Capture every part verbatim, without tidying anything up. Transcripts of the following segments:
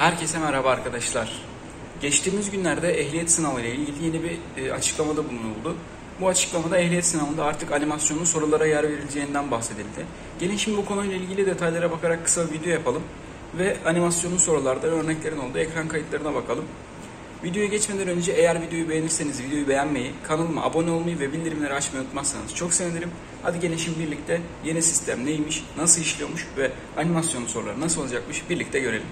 Herkese merhaba arkadaşlar. Geçtiğimiz günlerde ehliyet sınavı ile ilgili yeni bir e, açıklamada bulunuldu. Bu açıklamada ehliyet sınavında artık animasyonlu sorulara yer verileceğinden bahsedildi. Gelin şimdi bu konuyla ilgili detaylara bakarak kısa bir video yapalım ve animasyonlu sorulardan örneklerin olduğu ekran kayıtlarına bakalım. Videoya geçmeden önce eğer videoyu beğenirseniz videoyu beğenmeyi, kanalıma abone olmayı ve bildirimleri açmayı unutmazsanız çok sevinirim. Hadi gelin şimdi birlikte yeni sistem neymiş, nasıl işliyormuş ve animasyonlu sorular nasıl olacakmış birlikte görelim.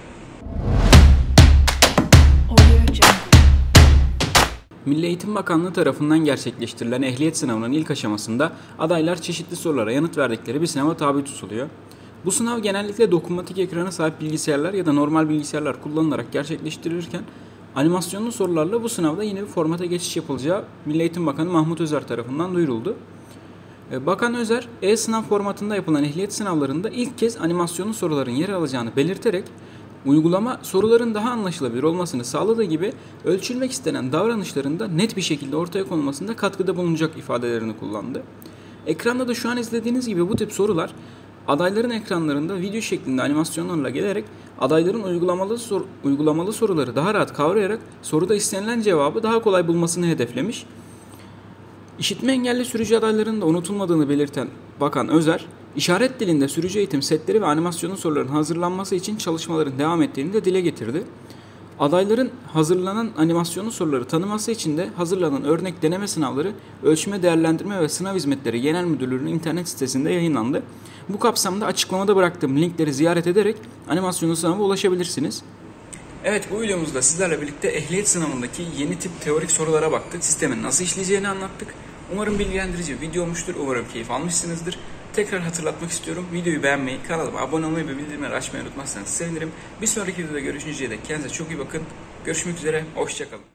Milli Eğitim Bakanlığı tarafından gerçekleştirilen ehliyet sınavının ilk aşamasında adaylar çeşitli sorulara yanıt verdikleri bir sınava tabi tutuluyor. Bu sınav genellikle dokunmatik ekrana sahip bilgisayarlar ya da normal bilgisayarlar kullanılarak gerçekleştirilirken animasyonlu sorularla bu sınavda yine bir formata geçiş yapılacağı Milli Eğitim Bakanı Mahmut Özer tarafından duyuruldu. Bakan Özer, e-sınav formatında yapılan ehliyet sınavlarında ilk kez animasyonlu soruların yer alacağını belirterek uygulama soruların daha anlaşılabilir olmasını sağladığı gibi ölçülmek istenen davranışların da net bir şekilde ortaya konulmasında katkıda bulunacak ifadelerini kullandı. Ekranda da şu an izlediğiniz gibi bu tip sorular adayların ekranlarında video şeklinde animasyonlarla gelerek adayların uygulamalı, sor- uygulamalı soruları daha rahat kavrayarak soruda istenilen cevabı daha kolay bulmasını hedeflemiş. İşitme engelli sürücü adaylarının da unutulmadığını belirten Bakan Özer, işaret dilinde sürücü eğitim setleri ve animasyonlu soruların hazırlanması için çalışmaların devam ettiğini de dile getirdi. Adayların hazırlanan animasyonlu soruları tanıması için de hazırlanan örnek deneme sınavları Ölçme, Değerlendirme ve Sınav Hizmetleri Genel Müdürlüğü'nün internet sitesinde yayınlandı. Bu kapsamda açıklamada bıraktığım linkleri ziyaret ederek animasyonlu sınava ulaşabilirsiniz. Evet, bu videomuzda sizlerle birlikte ehliyet sınavındaki yeni tip teorik sorulara baktık. Sistemin nasıl işleyeceğini anlattık. Umarım bilgilendirici bir video olmuştur. Umarım keyif almışsınızdır. Tekrar hatırlatmak istiyorum. Videoyu beğenmeyi, kanalıma abone olmayı ve bildirimleri açmayı unutmazsanız sevinirim. Bir sonraki videoda görüşünceye dek kendinize çok iyi bakın. Görüşmek üzere, hoşça kalın.